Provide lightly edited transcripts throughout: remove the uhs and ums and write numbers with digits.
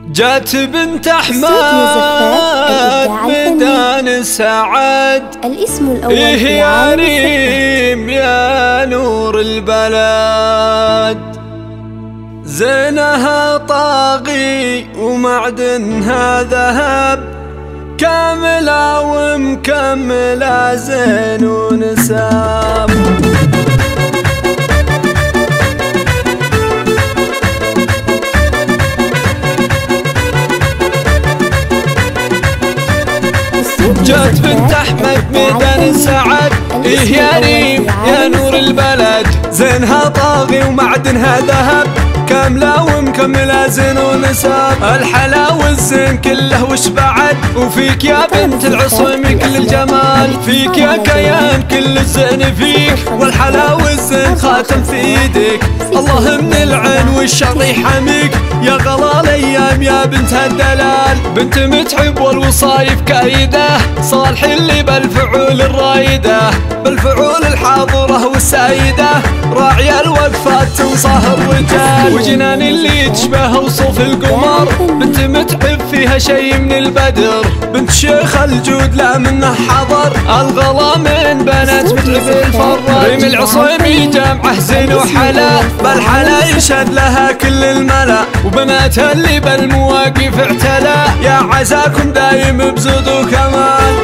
جات بنت أحمد ميدان سعد، الاسم الأول إيه يا ريم يا نور البلد. زينها طاغي ومعدنها ذهب، كاملة ومكملة زين ونساب. جات بنت أحمد ميدان سعد، إيه يا ريم يا نور البلد. زينها طاغي ومعدنها ذهب، كاملة ومكملة زين ونساب. الحلا والزين كله وش بعد، وفيك يا بنت العصيم كل الجمال. فيك يا كيان كل الزين فيك، والحلا والزين خاتم في ايدك. الله من العين والشر يحميك، يا غلا الايام يا بنت الدلال. بنت متعب والوصايف كايده، صالح اللي بالفعول الرايده، بالفعول الحاضره والسايده. راعي الوقفات تنصهر رجال، وجنان اللي تشبه وصوف القمر. بنت متعب فيها شي من البدر، بنت شيخ الجود لا منه حضر. الغلا من بنات متعب الفرج، ريم العصيمي جامعه زين وحلا، بالحلا يشهد لها كل الملا. وبناتها اللي بالمواقف اعتلا، يا عزاكم دايم بزود وكمال.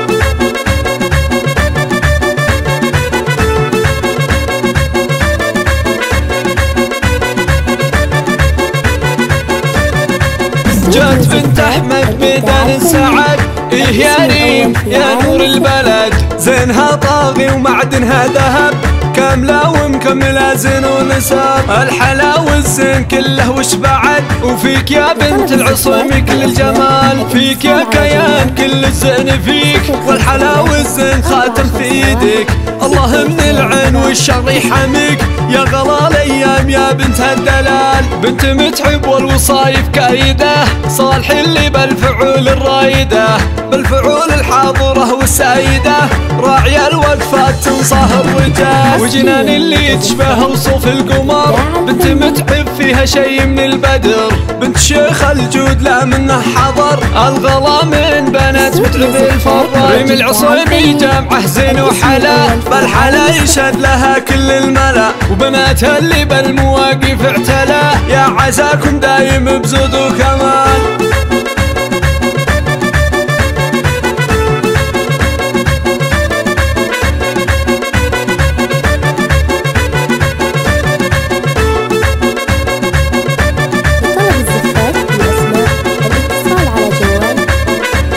جات بنت أحمد ميدان سعد، إيه يا ريم يا نور البلد. زينها طاغي ومعدنها ذهب، كاملة ومكملة زين ونساب. الحلا والزين كله وش بعد، وفيك يا بنت العصيم كل الجمال. فيك يا كيان كل الزين فيك، والحلا والزين خاتم في ايدك. الله من العين والشر يحميك، يا غلا الايام يا بنت الدلال. بنت متعب والوصايف كايده، صالح اللي بالفعول الرايده، بالفعول الحاضره والسايده. راعي الوقفات تنصهر رجال، وجنان اللي تشبه وصوف القمر. بنت متعب فيها شي من البدر، بنت شيخ الجود لا منه حضر. الغلا من بنات متعب الفرج، ريم العصيمي جامعه زين وحلا، بالحلا يشهد لها كل الملا. وبناتها اللي بالمواقف اعتلا، يا عزاكم دايم بزود وكمال.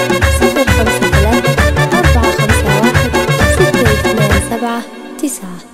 تسعة